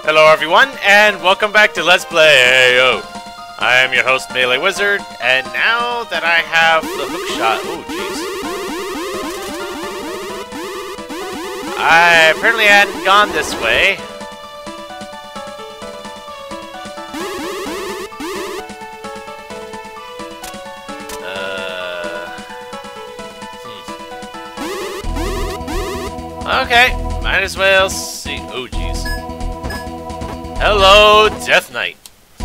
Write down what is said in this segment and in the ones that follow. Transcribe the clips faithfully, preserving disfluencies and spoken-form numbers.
Hello everyone, and welcome back to Let's Play Eiyuu. I am your host, MeleeWizard, and now that I have the hookshot... Oh, jeez. I apparently hadn't gone this way. Uh... Hmm. Okay, might as well see... Oh, jeez. Hello, Death Knight.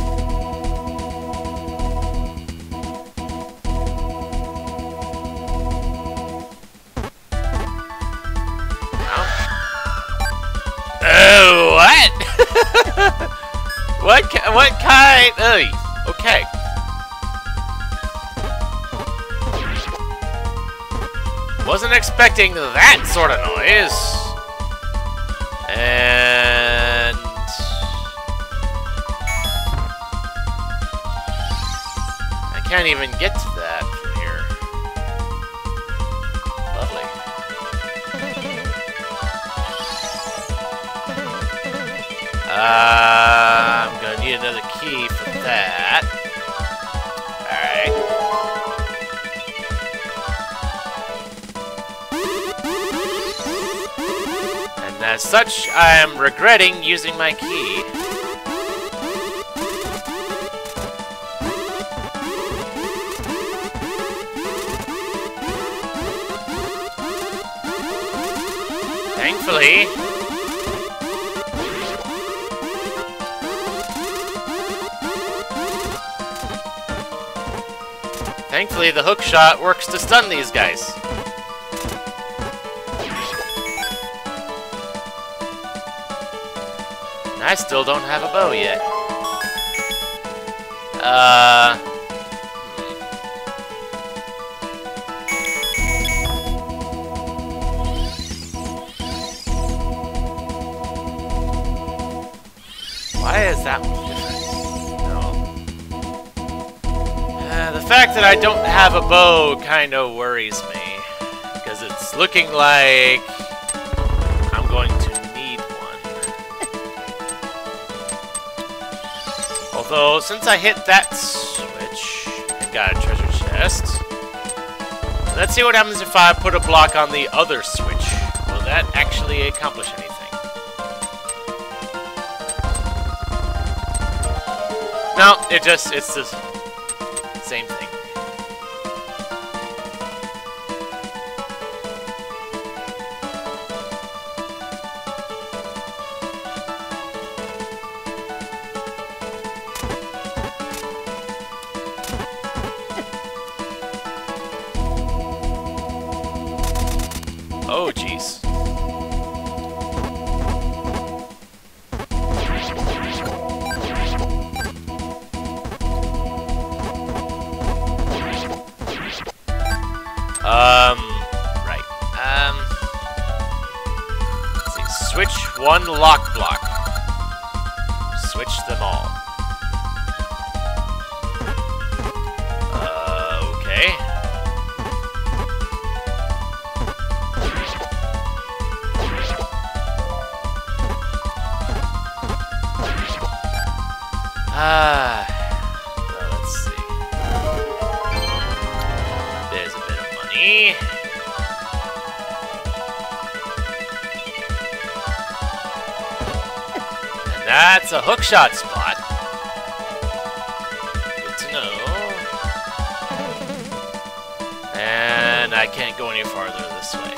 Oh, what? what? Ki what kind? Ugh. Okay. Wasn't expecting that sort of noise. And I can't even get to that from here. Lovely. Uh, I'm gonna need another key for that. Alright. And as such, I am regretting using my key. Thankfully, Thankfully, the hook shot works to stun these guys. And I still don't have a bow yet. Uh... Why is that one different? The fact that I don't have a bow kind of worries me, because it's looking like I'm going to need one. Although, since I hit that switch and got a treasure chest, let's see what happens if I put a block on the other switch. Will that actually accomplish anything? No, it just, it's the same thing. Oh, jeez. Um, right. Um, let's see. Switch one lock block. Switch them all. Uh, okay. Ah, well, let's see. There's a bit of money. And that's a hookshot spot. Good to know. And I can't go any farther this way.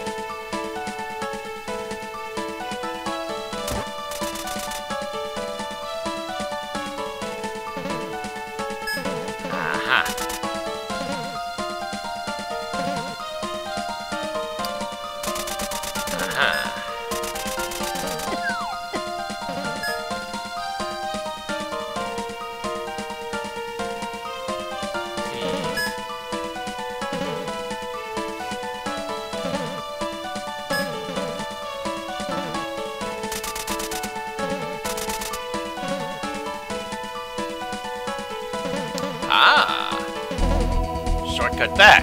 Ah! Shortcut back.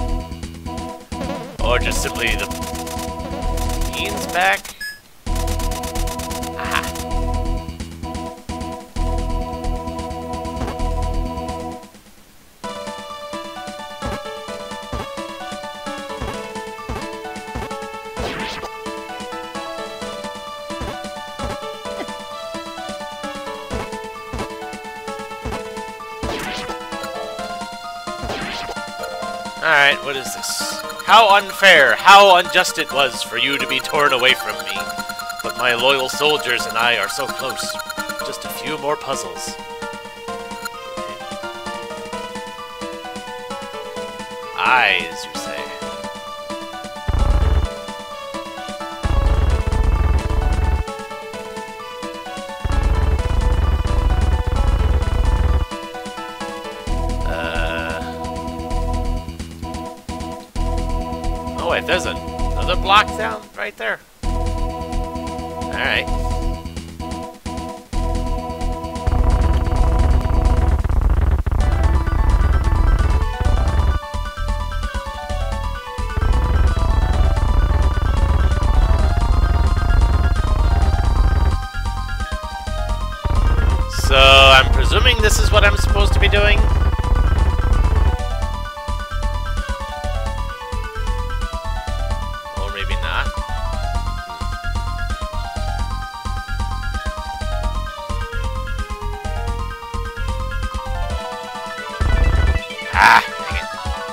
Or just simply the means back. Aha. Alright, what is this? How unfair, how unjust it was for you to be torn away from me. But my loyal soldiers and I are so close. Just a few more puzzles. Eyes, you say? Oh wait, there's a, another block down right there. Alright. So, I'm presuming this is what I'm supposed to be doing? Or maybe not. Ah, dang it.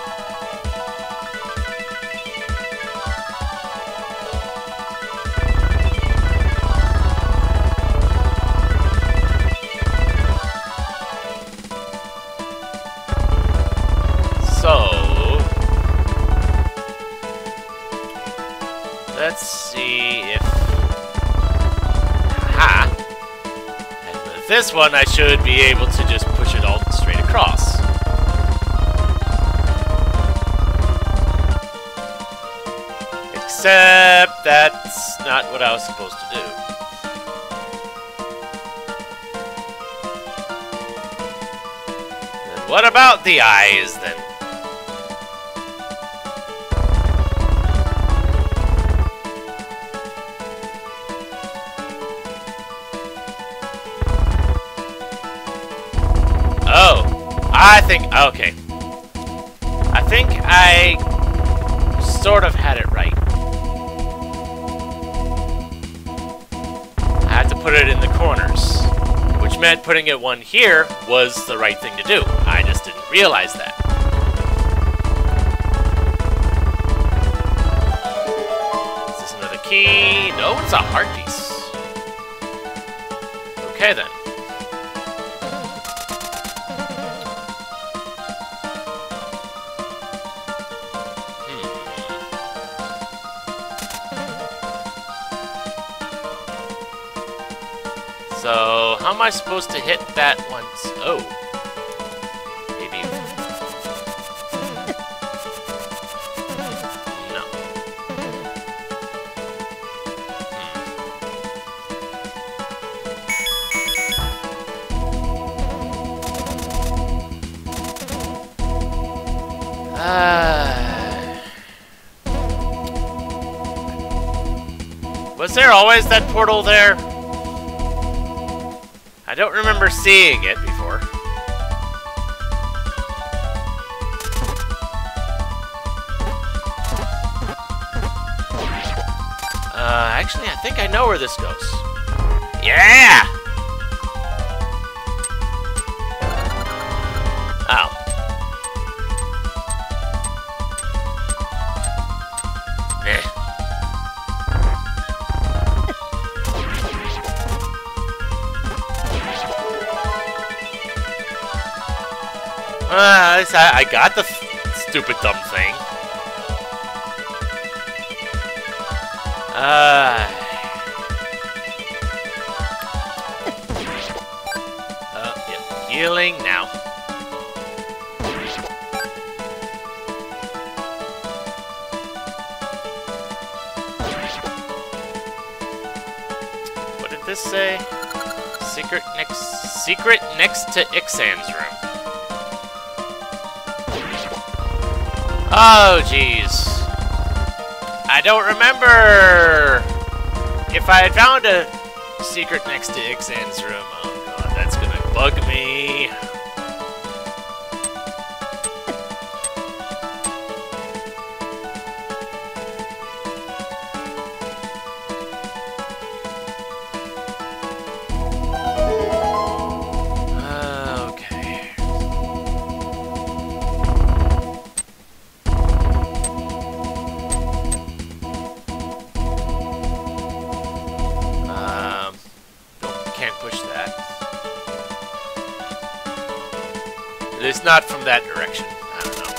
So, let's see if... Aha! And with this one, I should be able to just push it all straight across. Except that's not what I was supposed to do. Then what about the eyes, then? Oh, I think, okay. I think I sort of had it right. I had to put it in the corners, which meant putting it one here was the right thing to do. I just didn't realize that. Is this another key? No, it's a heart piece. Okay then. So, how am I supposed to hit that once? Oh. Maybe. No. Hmm. Uh, was there always that portal there? I don't remember seeing it before. Uh, actually, I think I know where this goes. Yeah! Oh. Eh. Uh, I, I got the f stupid dumb thing. Uh, uh, yeah, healing now. What did this say? Secret next, secret next to Ixan's room. Oh, jeez. I don't remember if I had found a secret next to Ixan's room. Oh god, that's gonna bug me. is not from that direction. I don't know.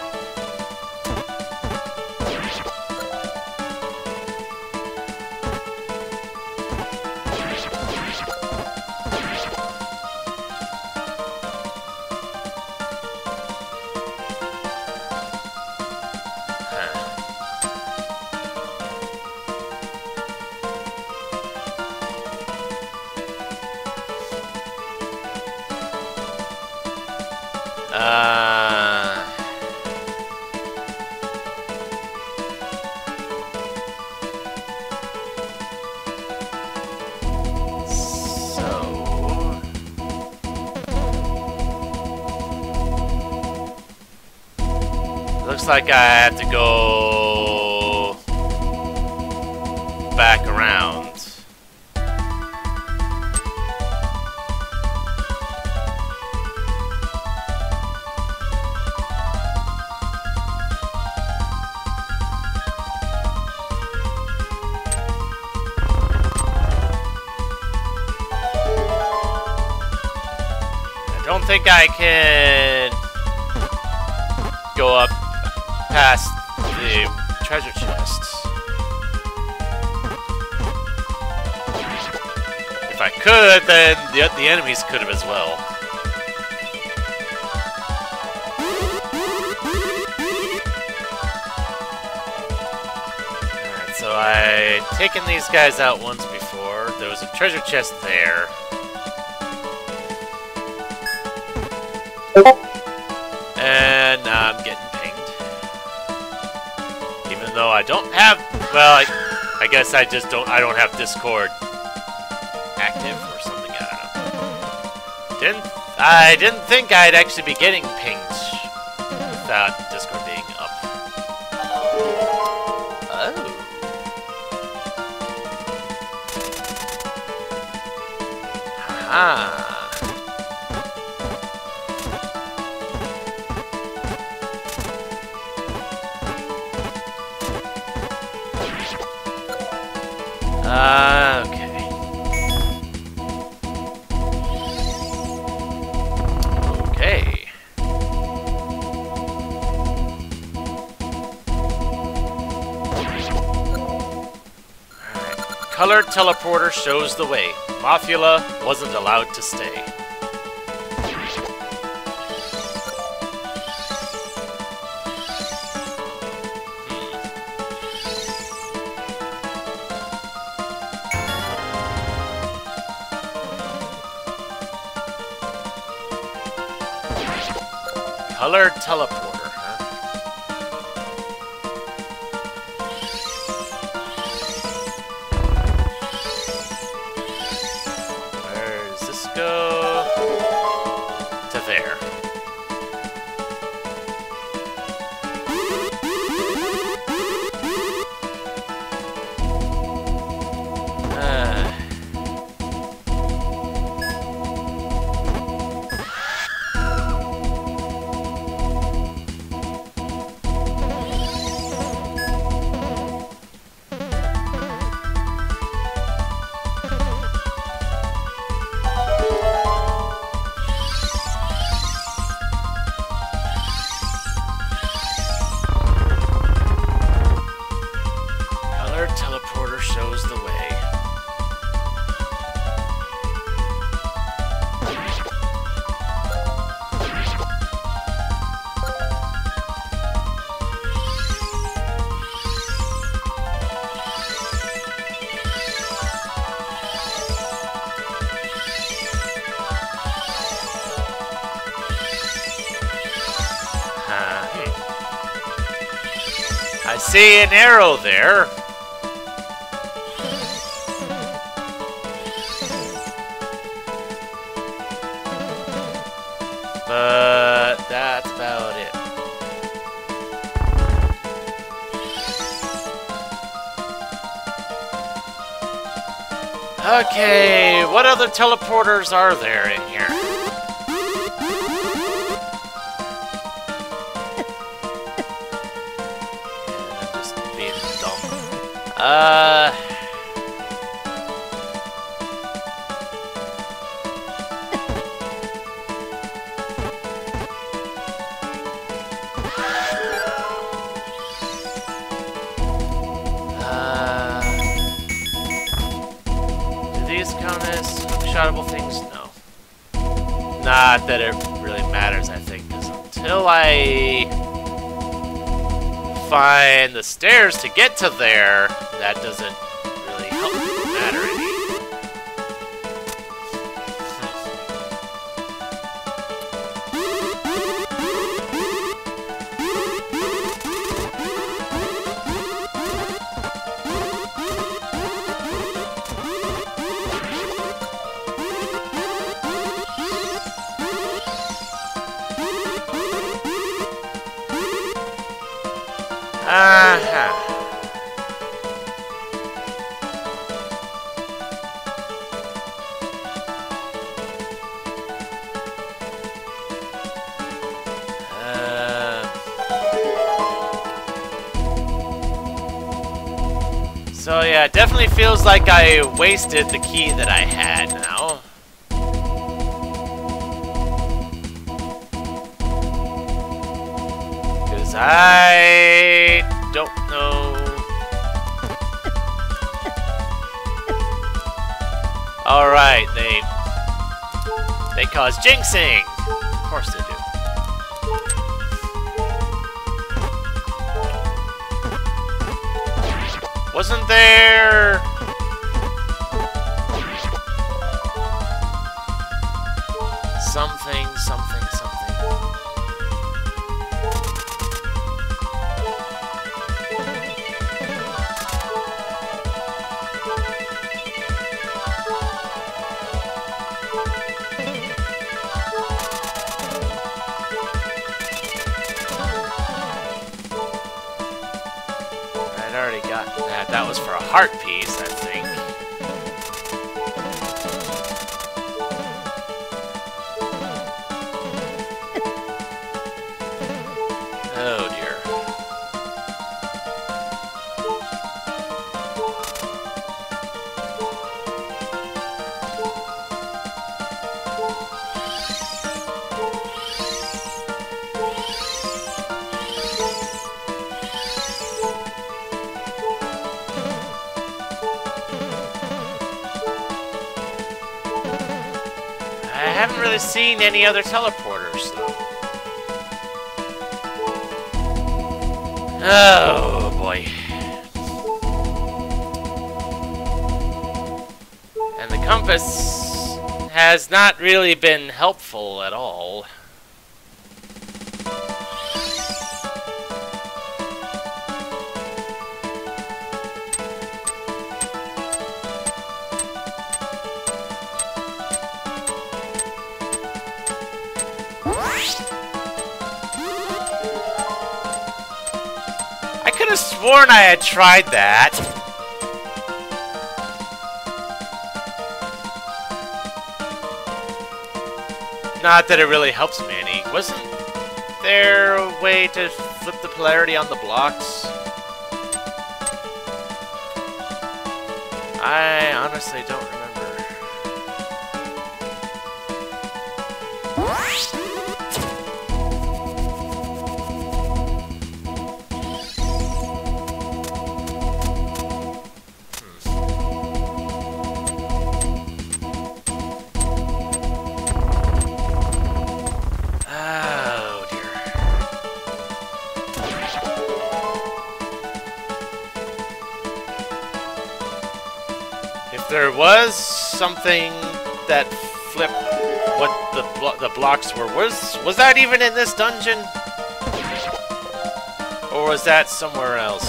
Uh, so looks like I have to go back around. I don't think I can go up past the treasure chests. If I could, then the, the enemies could have as well. Alright, so I'd taken these guys out once before. There was a treasure chest there. And now I'm getting pinged. Even though I don't have, well, I, I guess I just don't, I don't have Discord active or something, I don't know. Didn't, I didn't think I'd actually be getting pinged without Discord being up. Oh. Haha. Uh, okay. Okay. Alright. Color teleporter shows the way. Mafula wasn't allowed to stay. Colored teleporter, huh? Where does this go? To there. Uh... Teleporter shows the way. Uh, hmm. I see an arrow there. But that's about it. Okay, what other teleporters are there in here? Yeah, I'm just being dumb. Uh... these count as hookshotable things? No. Not that it really matters, I think, because until I find the stairs to get to there, that doesn't really help matter any. Uh-huh. Uh, so yeah, it definitely feels like I wasted the key that I had now. Because I don't know. Alright, they they cause jinxing. Of course they do. Wasn't there something, something, something? I'd already got that. That was for a heart piece, I think. Oh dear. I haven't really seen any other teleporters, though. Oh, boy. And the compass has not really been helpful at all. I could have sworn I had tried that. Not that it really helps me any. Wasn't there a way to flip the polarity on the blocks? I honestly don't remember. There was something that flipped what the blo the blocks were. Was was that even in this dungeon, or was that somewhere else?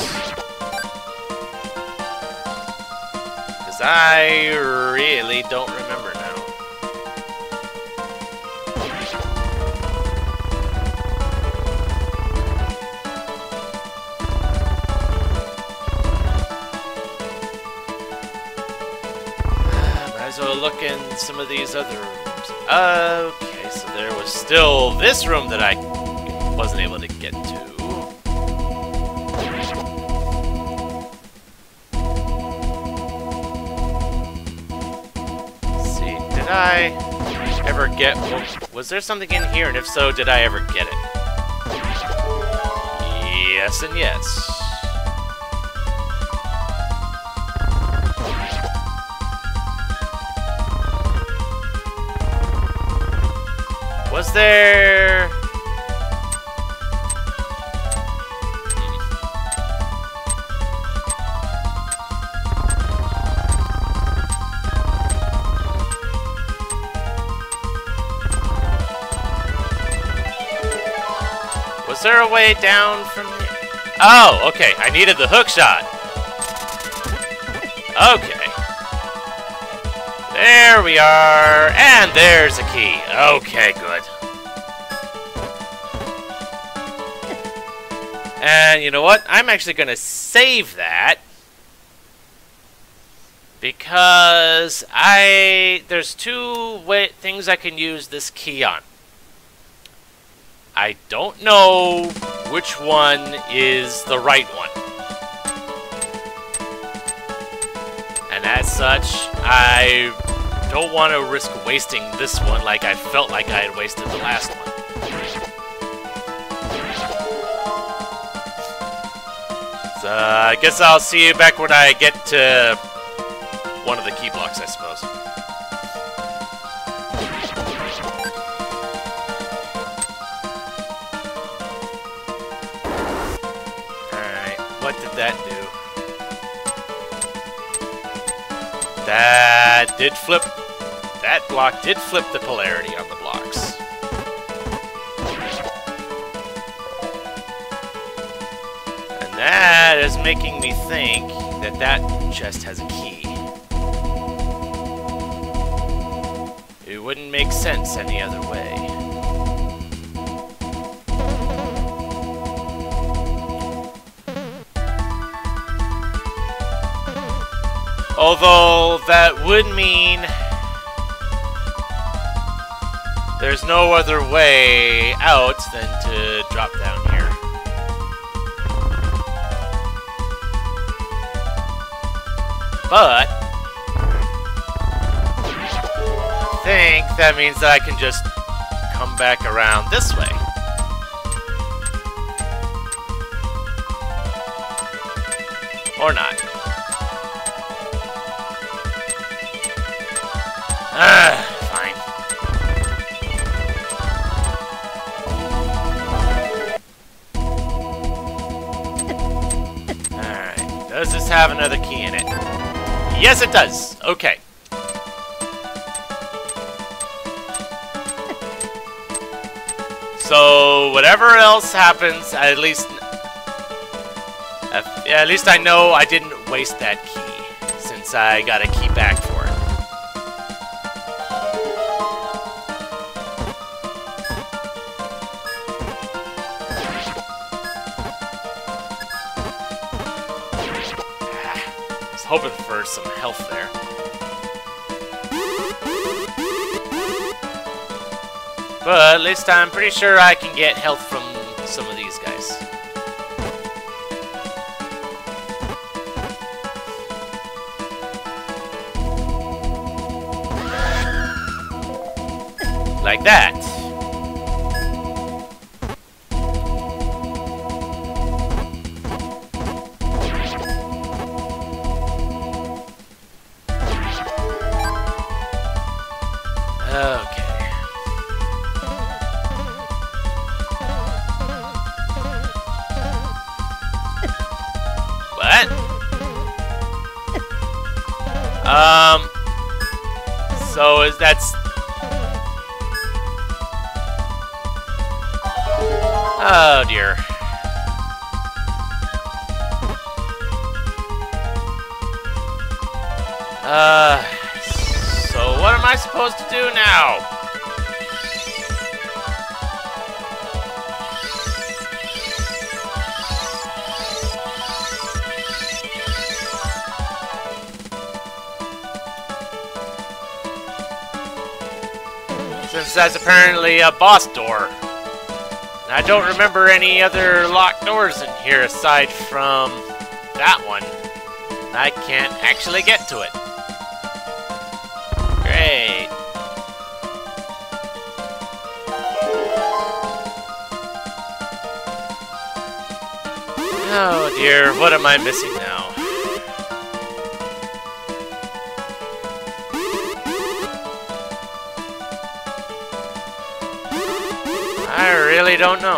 Because I really don't remember now. So look in some of these other rooms. Okay, so there was still this room that I wasn't able to get to. Let's see, did I ever get... Was there something in here, and if so, did I ever get it? Yes and yes. was there... Was there a way down from here? Oh, okay. I needed the hook shot. Okay. There we are. And there's a key. Okay, good. And you know what? I'm actually going to save that. Because I... There's two way, things I can use this key on. I don't know which one is the right one. And as such, I don't want to risk wasting this one like I felt like I had wasted the last one. So I guess I'll see you back when I get to one of the key blocks, I suppose. What did that do? That did flip... That block did flip the polarity on the blocks. And that is making me think that that chest has a key. It wouldn't make sense any other way. Although, that would mean there's no other way out than to drop down here. But I think that means that I can just come back around this way. Or not. Ah, fine. Alright, does this have another key in it? Yes, it does! Okay. So, whatever else happens, at least... At least I know I didn't waste that key, since I got a key back for it. Hoping for some health there. But at least I'm pretty sure I can get health from some of these guys. Like that. Okay. What? Um. So is that's. Oh dear. Uh. So what am I supposed to do now? Since that's apparently a boss door. And I don't remember any other locked doors in here aside from that one. I can't actually get to it. Great. Oh dear, what am I missing now? I really don't know.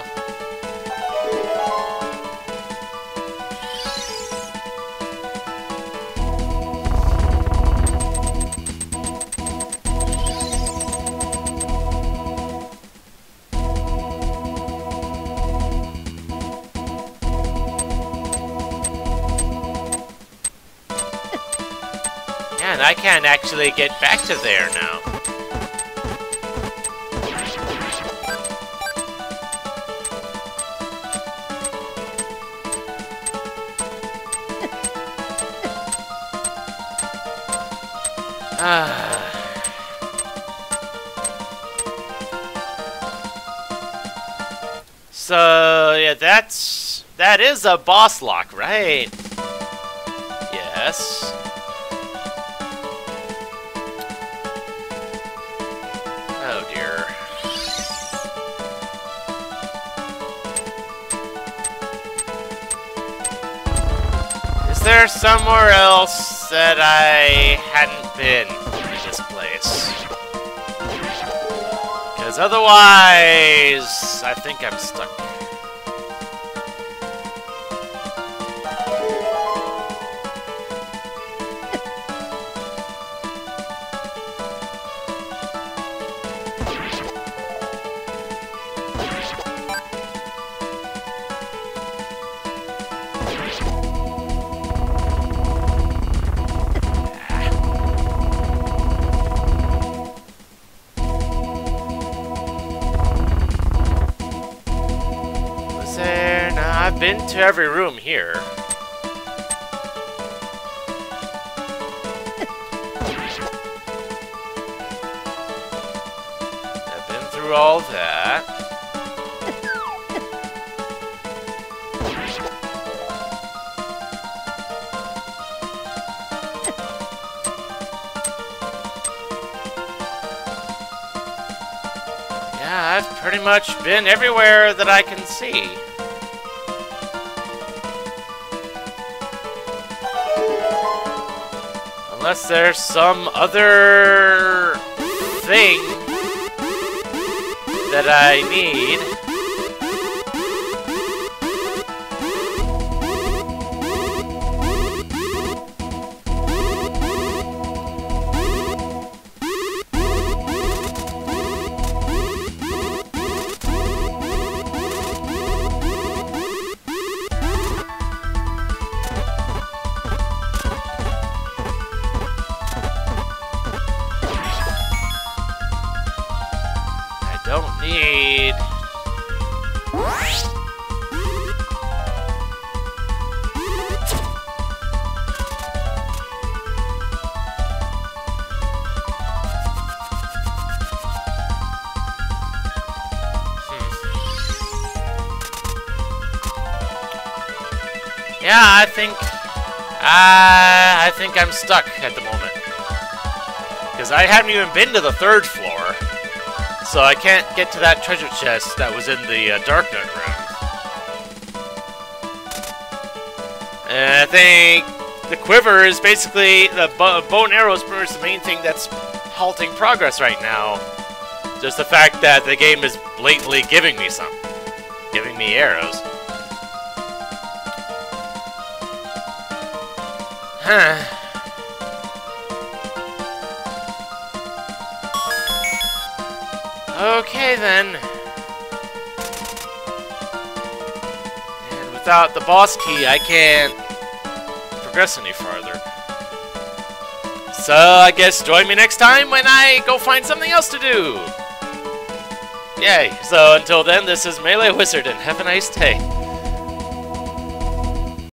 Man, I can't actually get back to there now. So, yeah, that's... that is a boss lock, right? Yes. Oh, dear. Is there somewhere else that I hadn't been in this place? Because otherwise, I think I'm stuck. I've been to every room here. I've been through all that. Yeah, I've pretty much been everywhere that I can see. Unless there's some other thing that I need. Don't need... Hmm. Yeah, I think... I, I think I'm stuck at the moment. Because I haven't even been to the third floor. So I can't get to that treasure chest that was in the uh, Dark Nook room. And I think the quiver is basically, the bo bow and arrow is pretty much the main thing that's halting progress right now. Just the fact that the game is blatantly giving me some. Giving me arrows. Huh. Okay, then. And without the boss key, I can't progress any farther. So, I guess join me next time when I go find something else to do. Yay. So, until then, this is MeleeWizard, and have a nice day.